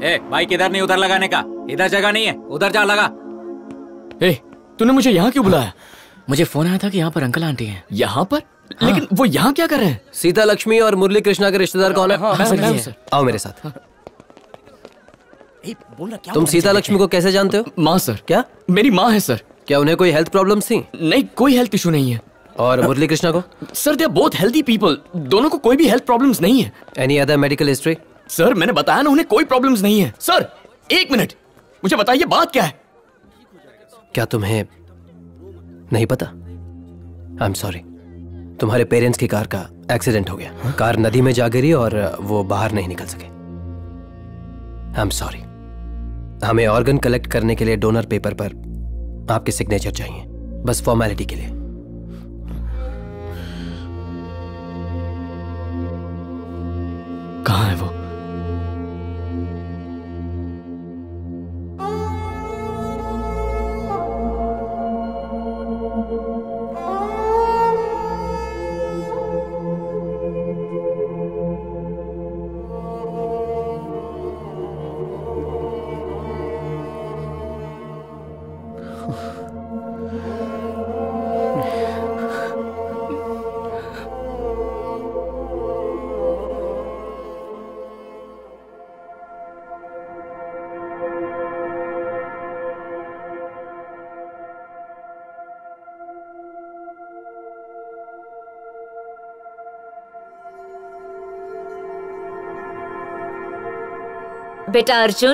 ए, bike इधर नहीं उधर लगाने का, इधर जगह नहीं है, उधर जा लगा। ए, तूने मुझे यहाँ क्यों बुलाया? मुझे फोन आया था कि यहाँ पर अंकल आंटी हैं। यहाँ पर? हाँ। लेकिन वो यहाँ क्या कर रहे हैं? सीता लक्ष्मी और मुरली कृष्णा के रिश्तेदार कौन है? आओ मेरे साथ। तुम सीता लक्ष्मी को कैसे जानते हो? माँ सर। क्या? मेरी माँ है सर। क्या उन्हें कोई हेल्थ प्रॉब्लम्स थी? नहीं, कोई हेल्थ इशू नहीं है। और मुरली कृष्णा को? Sir they are both healthy people, दोनों को कोई भी हेल्थ प्रॉब्लम्स नहीं है। Any other medical history? Sir मैंने बताया ना, उन्हें कोई प्रॉब्लम्स नहीं है। सर एक मिनट, मुझे बताइए बात क्या है? क्या तुम्हें नहीं पता? आई एम सॉरी, तुम्हारे पेरेंट्स की कार का एक्सीडेंट हो गया। कार नदी में जा गिरी और वो बाहर नहीं निकल सके। I am sorry. हमें ऑर्गन कलेक्ट करने के लिए डोनर पेपर पर आपके सिग्नेचर चाहिए, बस फॉर्मेलिटी के लिए। कहाँ है वो? बेटा अर्जुन,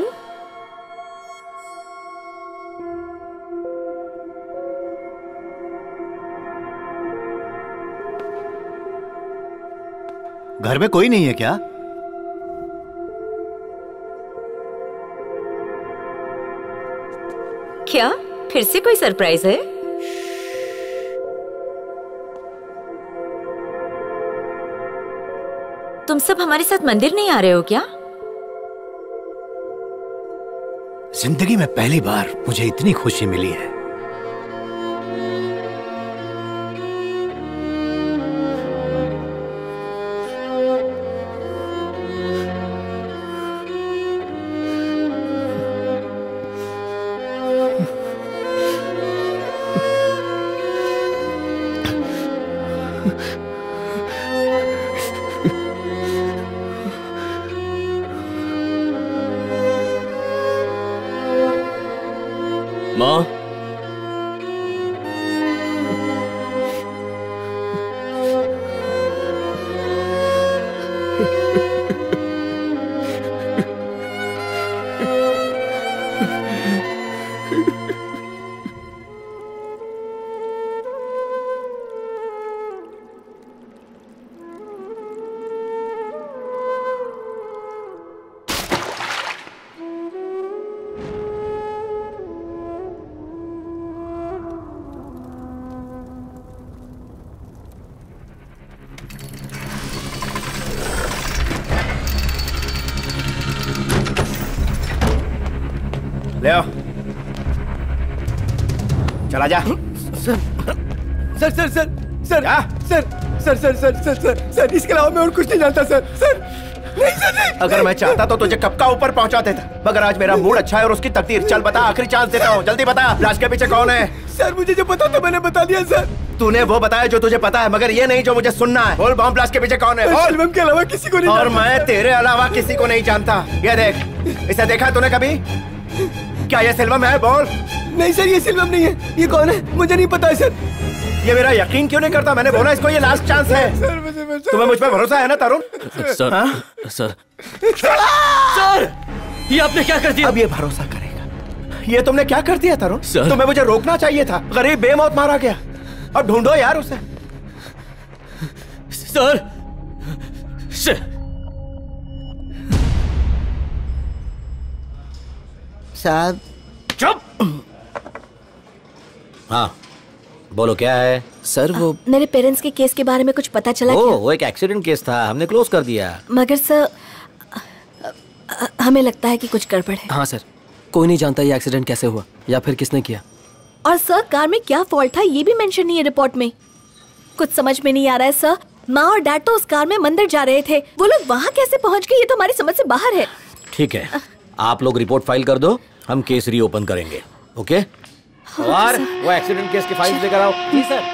घर में कोई नहीं है क्या? क्या फिर से कोई सरप्राइज है? तुम सब हमारे साथ मंदिर नहीं आ रहे हो क्या? जिंदगी में पहली बार मुझे इतनी खुशी मिली है। माँ, ले आओ, चला जा। Sir sir sir sir sir sir sir sir sir sir sir sir इसके अलावा मैं और कुछ नहीं जानता सर। सर नहीं सर नहीं। अगर मैं चाहता तो तुझे कब का ऊपर पहुंचा देता, मगर आज मेरा मूड अच्छा है और उसकी तकदीर। चल बता, आखिरी चांस देता हूँ, जल्दी बता, लाश के पीछे कौन है? सर मुझे जो पता था मैंने बता दिया सर। तूने वो बताया जो तुझे पता है, मगर ये नहीं जो मुझे सुनना है। बोल, बॉम्ब ब्लास्ट के पीछे कौन है? बोल। शिवम के अलावा किसी को नहीं। और मैं तेरे अलावा किसी को नहीं जानता। ये देख, इसे देखा तूने कभी? क्या ये सिल्वम है? बोल। नहीं सर, ये सिल्वम नहीं है। ये कौन है मुझे नहीं पता है सर। ये मेरा यकीन क्यों नहीं करता? मैंने बोला इसको ये लास्ट चांस है। तुम्हें मुझ पर भरोसा है ना तरुण? सर हाँ? सर सर, ये आपने क्या कर दिया? अब ये भरोसा करेगा। ये तुमने क्या कर दिया तरुण? सर, तुम्हें मुझे रोकना चाहिए था। गरीब बेमौत मारा गया। अब ढूंढो यार उसे। सर साहब। चुप। हाँ बोलो, क्या है? सर वो मेरे पेरेंट्स के केस के बारे में कुछ पता चला क्या? वो एक एक्सीडेंट केस था, हमने क्लोज कर दिया। मगर सर हमें लगता है कि कुछ गड़बड़ है। हाँ सर, कोई नहीं जानता ये एक्सीडेंट कैसे हुआ या फिर किसने किया। और सर कार में क्या फॉल्ट था ये भी मेंशन नहीं है रिपोर्ट में। कुछ समझ में नहीं आ रहा है सर। माँ और डैड तो उस कार में मंदिर जा रहे थे, वो लोग वहाँ कैसे पहुँच गए ये तो हमारी समझ से बाहर है। ठीक है, आप लोग रिपोर्ट फाइल कर दो, हम केस रीओपन करेंगे। ओके? और वो एक्सीडेंट केस की फाइल लेकर आओ। जी सर।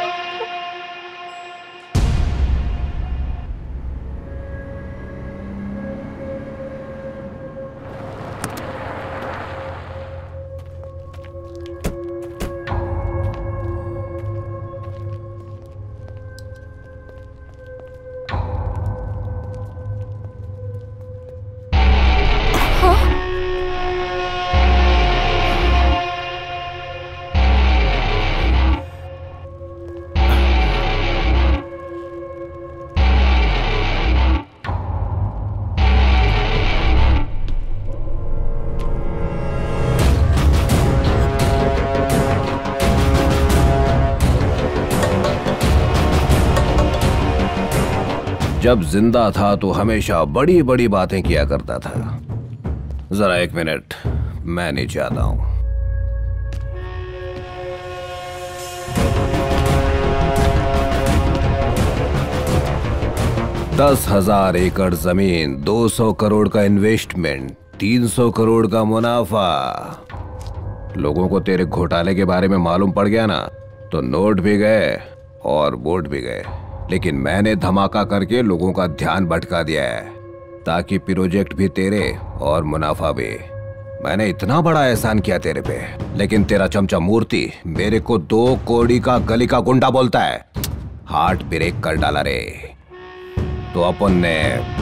जब जिंदा था तो हमेशा बड़ी बड़ी बातें किया करता था। जरा एक मिनट, मैं नीचे आता हूं। दस 10,000 एकड़ जमीन, 200 करोड़ का इन्वेस्टमेंट, 300 करोड़ का मुनाफा। लोगों को तेरे घोटाले के बारे में मालूम पड़ गया ना, तो नोट भी गए और वोट भी गए। लेकिन मैंने धमाका करके लोगों का ध्यान भटका दिया है, ताकि प्रोजेक्ट भी तेरे और मुनाफा भी। मैंने इतना बड़ा एहसान किया तेरे पे, लेकिन तेरा चमचा मूर्ति मेरे को 2 कौड़ी का गली का गुंडा बोलता है। हार्ट ब्रेक कर डाला रे। तो अपन ने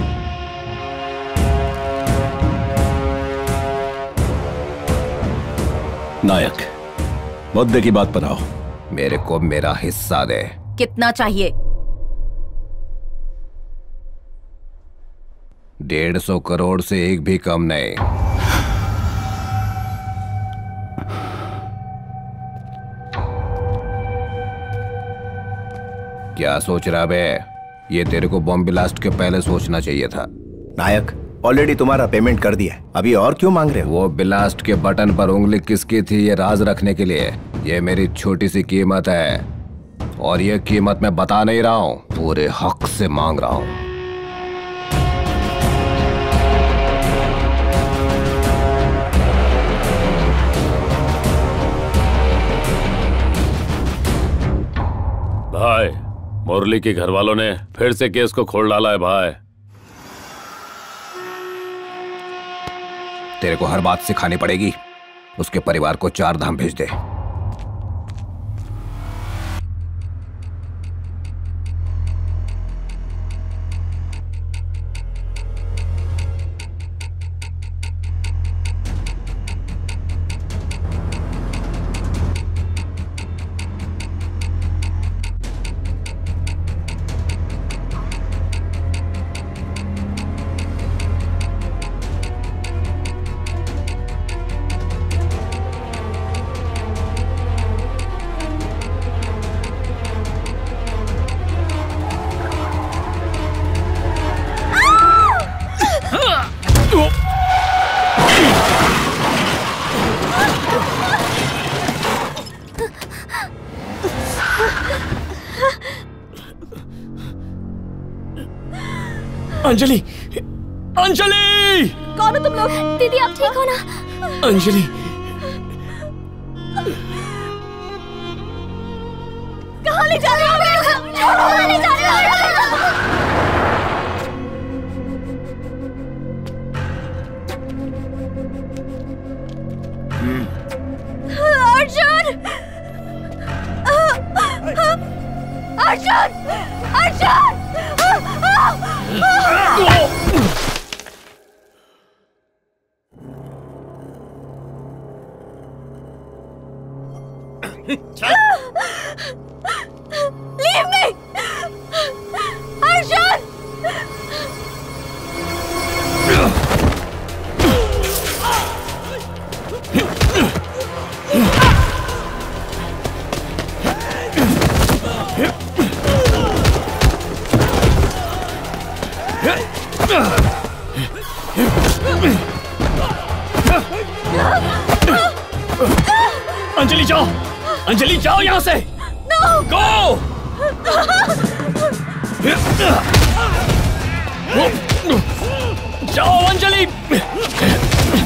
नायक, मुद्दे की बात बताओ। मेरे को मेरा हिस्सा दे। कितना चाहिए? 150 करोड़ से एक भी कम नहीं। क्या सोच रहा बे? ये तेरे को बॉम्ब ब्लास्ट के पहले सोचना चाहिए था। नायक, ऑलरेडी तुम्हारा पेमेंट कर दिया, अभी और क्यों मांग रहे हो? वो ब्लास्ट के बटन पर उंगली किसकी थी ये राज रखने के लिए। ये मेरी छोटी सी कीमत है, और ये कीमत मैं बता नहीं रहा हूँ, पूरे हक से मांग रहा हूँ। भाई, मुरली के घर वालों ने फिर से केस को खोल डाला है भाई। तेरे को हर बात सिखानी पड़ेगी। उसके परिवार को 4 धाम भेज दे। अंजलि, अंजलि! कौन हो तुम लोग? दीदी आप ठीक हो ना? अंजलि, कहाँ ले जा रहे हो? कहाँ ले जा रहे हो? Arjun! Arjun! Arjun! Leave me! Arjun! Anjali जाओ, अंजलि जाओ यहाँ से। No! Go! जाओ अंजलि।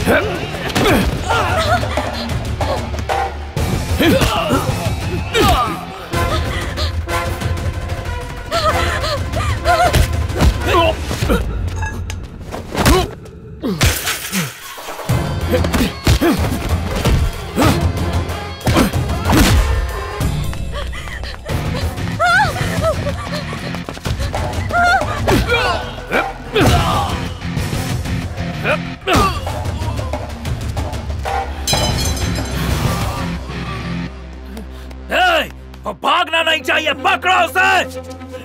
भागना नहीं चाहिए, पकड़ो उसे।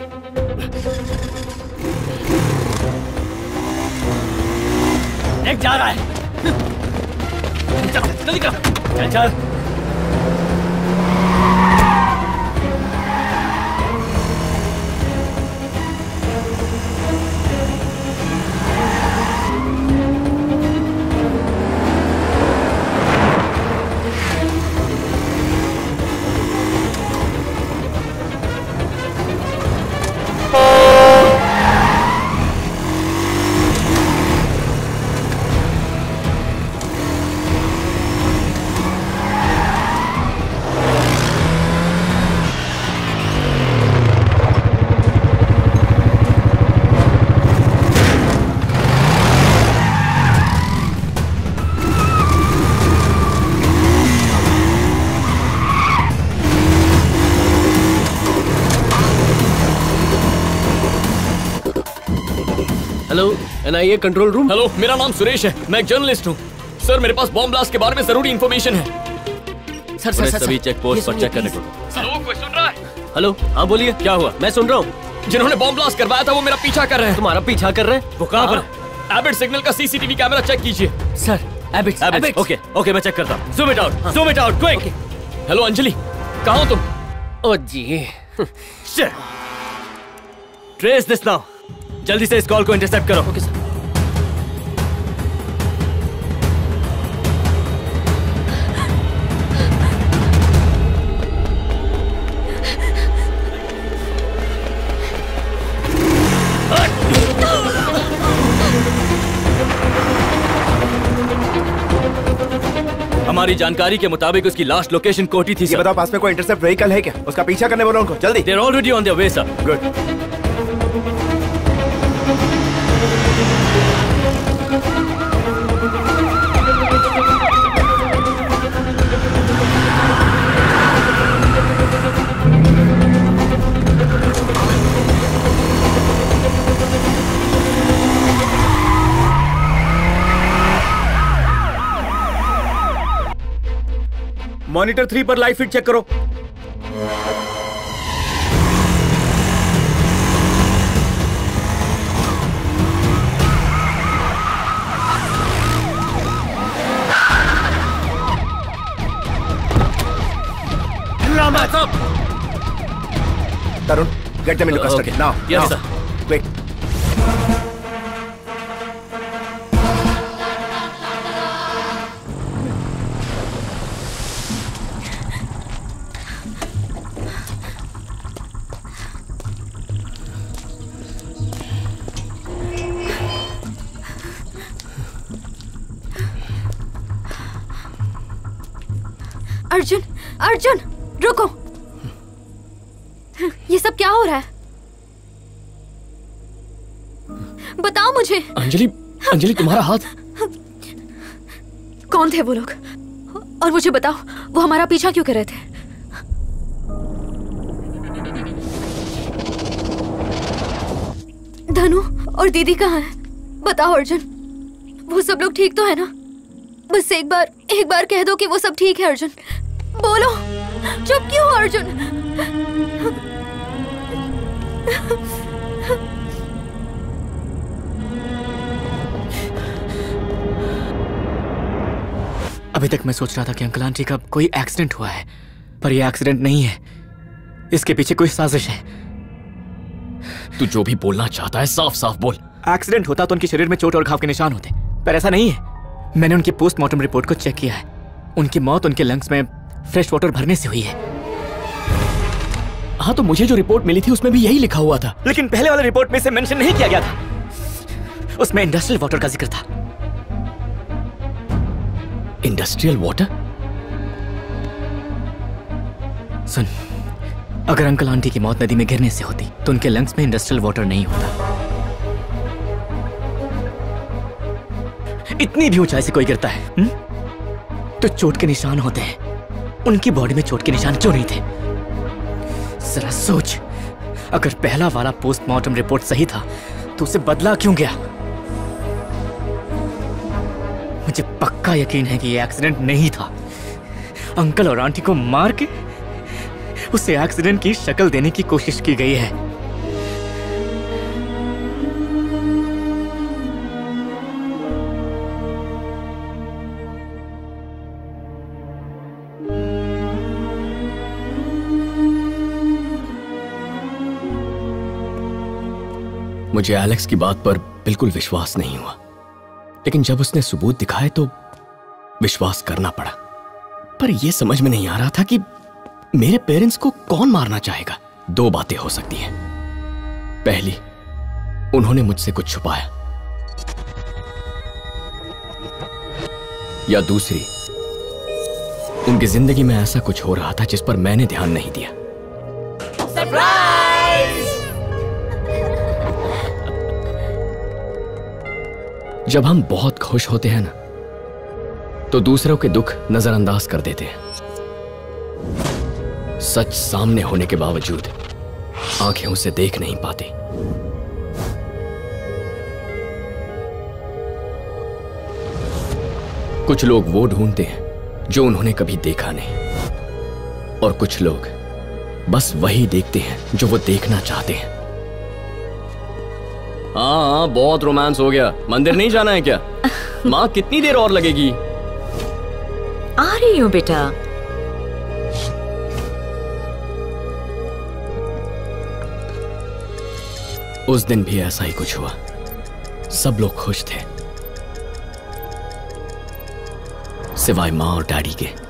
एक जा रहा है, जल्दी कर, चल। Hello NIA control room. Hello, मेरा नाम सुरेश है, मैं एक जर्नलिस्ट हूँ। सर, मेरे पास बॉम्ब ब्लास्ट के बारे में जरूरी इंफॉर्मेशन है। सर सर सभी चेक पोस्ट पर चेक करने को। हेलो, कोई सुन रहा है? हेलो, हाँ बोलिए, क्या हुआ? मैं सुन रहा हूँ। जिन्होंने बॉम्ब ब्लास्ट करवाया था वो मेरा पीछा कर रहे हैं। तुम्हारा पीछा कर रहे हैं? वो कहाँ पर? एबिट सिग्नल का सीसीटीवी कैमरा चेक कीजिए। सर, एबिट। ओके ओके, मैं चेक करता हूँ। Zoom it out quick. Hello Anjali, कहाँ हो तुम? ओ जी, ट्रेस दिस नाउ। जल्दी से इस कॉल को इंटरसेप्ट करो। Okay sir. हमारी जानकारी के मुताबिक उसकी लास्ट लोकेशन कोठी थी। ये बताओ, पास में कोई इंटरसेप्ट व्हीकल है क्या? उसका पीछा करने बोलो उनको, जल्दी। They're already on their way, sir. Good. Monitor 3 पर लाइव फीड चेक करो। Tarun, get them into custody now. Yes, sir. Quick. Arjun, Arjun, रुको। ये सब क्या हो रहा है? बताओ मुझे। अंजलि, अंजलि तुम्हारा हाथ। कौन थे वो लोग? और मुझे बताओ, वो हमारा पीछा क्यों कर रहे थे? धनु और दीदी कहाँ हैं? बताओ अर्जुन, वो सब लोग ठीक तो है ना? बस एक बार कह दो कि वो सब ठीक है। अर्जुन बोलो, चुप क्यों हो अर्जुन? अभी तक मैं सोच रहा था कि अंकल आंटी का कोई एक्सीडेंट हुआ है, पर यह एक्सीडेंट नहीं है। इसके पीछे कोई साजिश है। तू जो भी बोलना चाहता है साफ साफ बोल। एक्सीडेंट होता तो उनके शरीर में चोट और घाव के निशान होते, पर ऐसा नहीं है। मैंने उनकी पोस्टमार्टम रिपोर्ट को चेक किया है। उनकी मौत उनके लंग्स में फ्रेश वाटर भरने से हुई है। हाँ, तो मुझे जो रिपोर्ट मिली थी उसमें भी यही लिखा हुआ था, लेकिन पहले वाले रिपोर्ट में इसे मेंशन नहीं किया गया था। उसमें इंडस्ट्रियल वाटर का जिक्र था। Industrial water? सुन, अगर अंकल आंटी की मौत नदी में गिरने से होती तो उनके लंग्स में इंडस्ट्रियल वाटर नहीं होता। इतनी भी ऊंचाई से कोई गिरता है तो चोट के निशान होते हैं। उनकी बॉडी में चोट के निशान क्यों नहीं थे? जरा सोच, अगर पहला वाला पोस्टमार्टम रिपोर्ट सही था तो उसे बदला क्यों गया? मुझे पक्का यकीन है कि यह एक्सीडेंट नहीं था। अंकल और आंटी को मार के उसे एक्सीडेंट की शक्ल देने की कोशिश की गई है। मुझे एलेक्स की बात पर बिल्कुल विश्वास नहीं हुआ, लेकिन जब उसने सबूत दिखाए तो विश्वास करना पड़ा। पर यह समझ में नहीं आ रहा था कि मेरे पेरेंट्स को कौन मारना चाहेगा। दो बातें हो सकती हैं। पहली, उन्होंने मुझसे कुछ छुपाया, या दूसरी, उनकी जिंदगी में ऐसा कुछ हो रहा था जिस पर मैंने ध्यान नहीं दिया। सरप्राइज! जब हम बहुत खुश होते हैं ना, तो दूसरों के दुख नजरअंदाज कर देते हैं। सच सामने होने के बावजूद आंखें उसे देख नहीं पाती। कुछ लोग वो ढूंढते हैं जो उन्होंने कभी देखा नहीं, और कुछ लोग बस वही देखते हैं जो वो देखना चाहते हैं। हाँ, बहुत रोमांस हो गया। मंदिर नहीं जाना है क्या? माँ, कितनी देर और लगेगी? आ रही हूँ बेटा। उस दिन भी ऐसा ही कुछ हुआ। सब लोग खुश थे सिवाय माँ और डैडी के।